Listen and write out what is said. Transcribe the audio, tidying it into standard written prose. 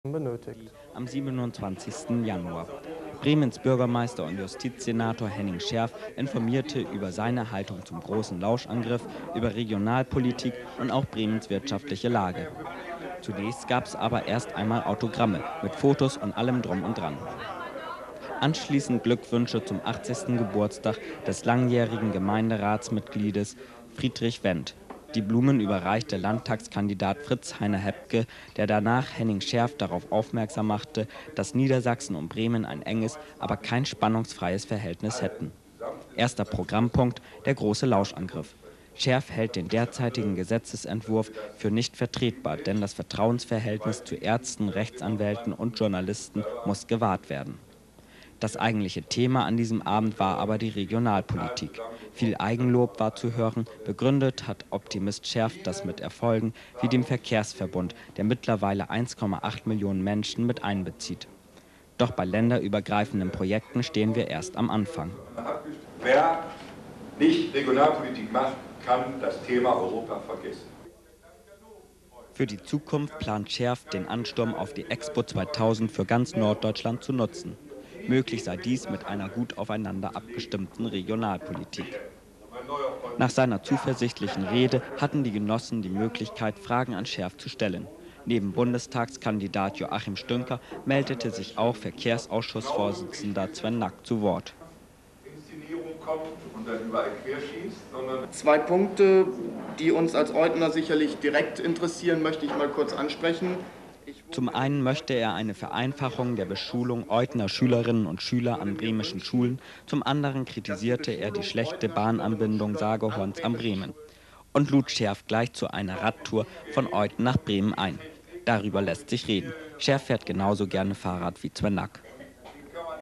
benötigt. Am 27. Januar. Bremens Bürgermeister und Justizsenator Henning Schärf informierte über seine Haltung zum großen Lauschangriff, über Regionalpolitik und auch Bremens wirtschaftliche Lage. Zunächst gab es aber erst einmal Autogramme mit Fotos und allem drum und dran. Anschließend Glückwünsche zum 80. Geburtstag des langjährigen Gemeinderatsmitgliedes Friedrich Wendt. Die Blumen überreichte Landtagskandidat Fritz Heiner Hepke, der danach Henning Schärf darauf aufmerksam machte, dass Niedersachsen und Bremen ein enges, aber kein spannungsfreies Verhältnis hätten. Erster Programmpunkt: der große Lauschangriff. Schärf hält den derzeitigen Gesetzesentwurf für nicht vertretbar, denn das Vertrauensverhältnis zu Ärzten, Rechtsanwälten und Journalisten muss gewahrt werden. Das eigentliche Thema an diesem Abend war aber die Regionalpolitik. Viel Eigenlob war zu hören, begründet hat Optimist Schärf das mit Erfolgen wie dem Verkehrsverbund, der mittlerweile 1,8 Millionen Menschen mit einbezieht. Doch bei länderübergreifenden Projekten stehen wir erst am Anfang. Wer nicht Regionalpolitik macht, kann das Thema Europa vergessen. Für die Zukunft plant Schärf, den Ansturm auf die Expo 2000 für ganz Norddeutschland zu nutzen. Möglich sei dies mit einer gut aufeinander abgestimmten Regionalpolitik. Nach seiner zuversichtlichen Rede hatten die Genossen die Möglichkeit, Fragen an Schärf zu stellen. Neben Bundestagskandidat Joachim Stünker meldete sich auch Verkehrsausschussvorsitzender Sven Nack zu Wort. Zwei Punkte, die uns als Eutner sicherlich direkt interessieren, möchte ich mal kurz ansprechen. Zum einen möchte er eine Vereinfachung der Beschulung Eutner Schülerinnen und Schüler an bremischen Schulen, zum anderen kritisierte er die schlechte Bahnanbindung Sagerhorns am Bremen und lud Schärf gleich zu einer Radtour von Euthen nach Bremen ein. Darüber lässt sich reden. Schärf fährt genauso gerne Fahrrad wie Sven Nack.